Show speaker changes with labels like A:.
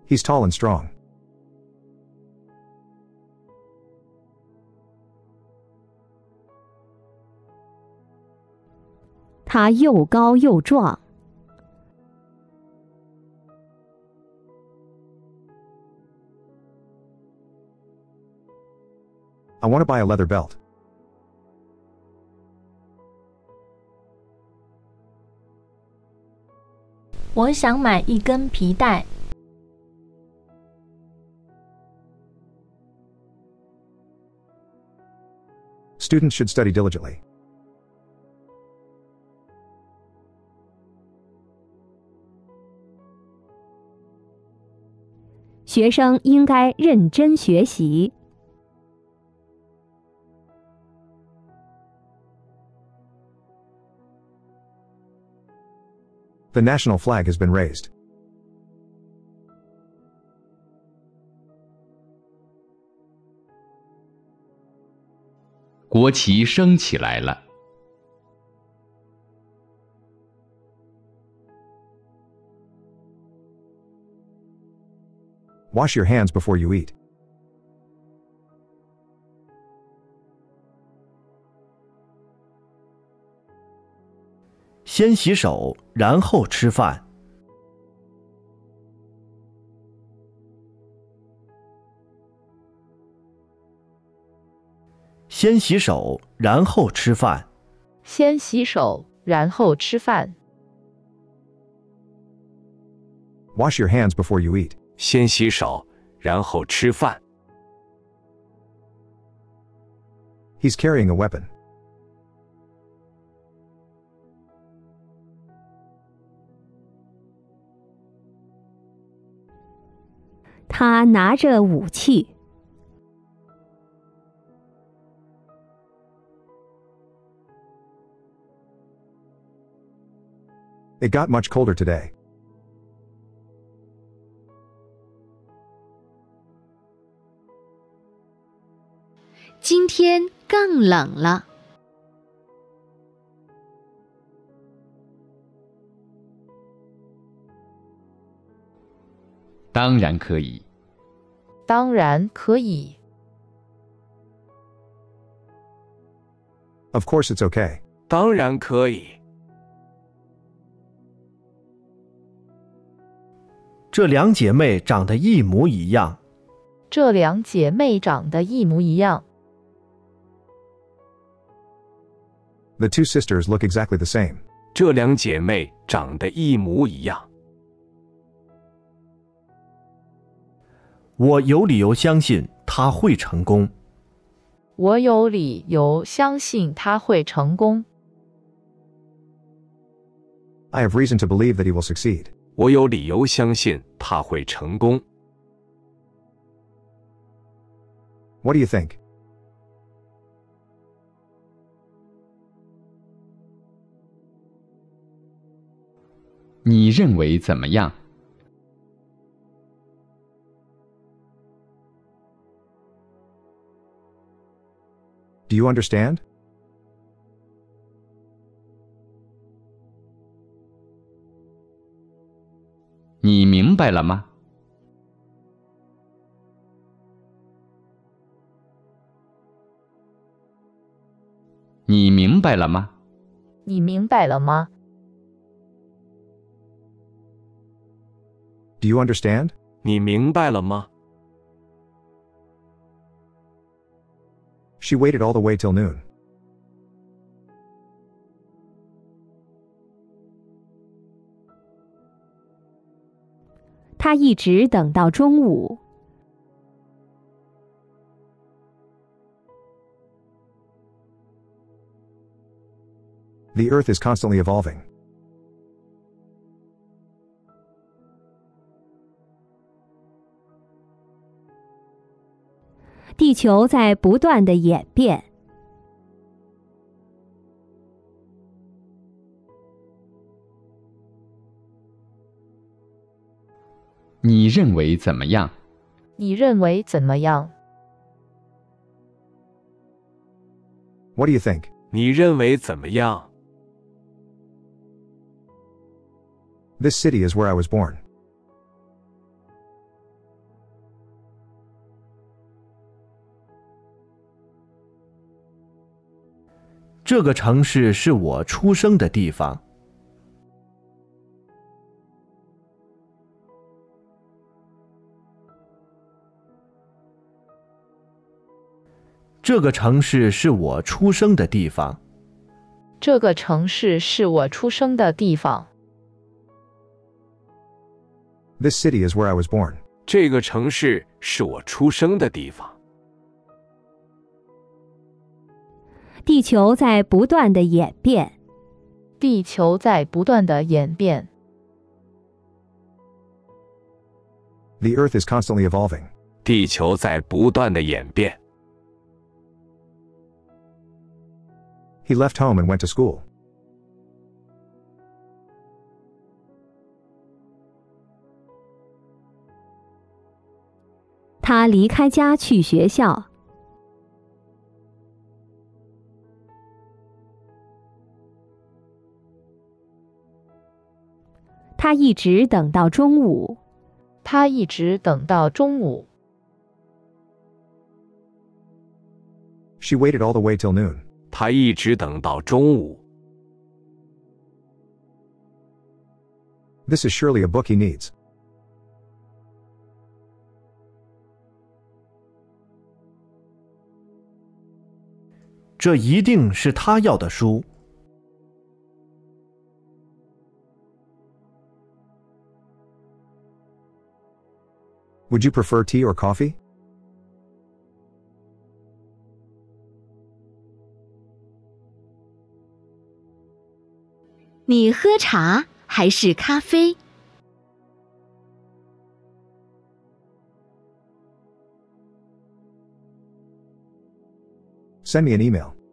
A: He's tall and strong.
B: 他又高又壮。
A: I want to buy a leather belt.
C: 我想买一根皮带。
A: Students should study diligently.
B: 学生应该认真学习。
A: The national flag has been raised.
D: 国旗升起来了。
A: Wash your hands before you eat.
E: 先洗手，然后吃饭。先洗手，然后吃饭。
F: 先洗手，然后吃饭。
A: Wash your hands before you eat.
G: 先洗手，然后吃饭。
A: He's carrying a weapon.
B: 他拿着武器。
A: It got much colder today.
H: 今天更冷了。
D: 当然可以。
F: 当然可以。
A: Of course it's okay.
G: 当然可以。
E: 这两姐妹长得一模一样。
F: 这两姐妹长得一模一样。
A: The two sisters look exactly the same.
G: 这两姐妹长得一模一样。
E: 我有理由相信她会成功。
F: 我有理由相信她会成功。
A: I have reason to believe that he will succeed.
G: 我有理由相信他会成功。
A: What do you think?
D: 你认为怎么样？
A: Do you understand?
D: 你明白了吗？ 你明白了吗？
F: 你明白了吗？
A: Do you understand?
G: 你明白了吗？
A: She waited all the way till noon.
B: 她一直等到中午。
A: The earth is constantly evolving.
B: 地球在不断的演变。
D: 你认为怎么样？
F: 你认为怎么样？
A: What do you think?
G: 你认为怎么样？
A: This city is where I was born.
E: 这个城市是我出生的地方。这个城市是我出生的地方。
F: 这个城市是我出生的地方。
A: This city is where I was born.
G: 这个城市是我出生的地方。
B: 地球在不断的演变。
F: 地球在不断的演变。
A: The Earth is constantly evolving.
G: 地球在不断的演变。
A: He left home and went to school.
B: 他离开家去学校。他一直等到中午。
F: 他一直等到中午。
A: She waited all the way till noon.
G: 他一直等到中午。
A: This is surely a book he needs.
E: 这一定是他要的书。
A: Would you prefer tea or coffee?
H: 你喝茶还是咖啡？
A: Send me an email.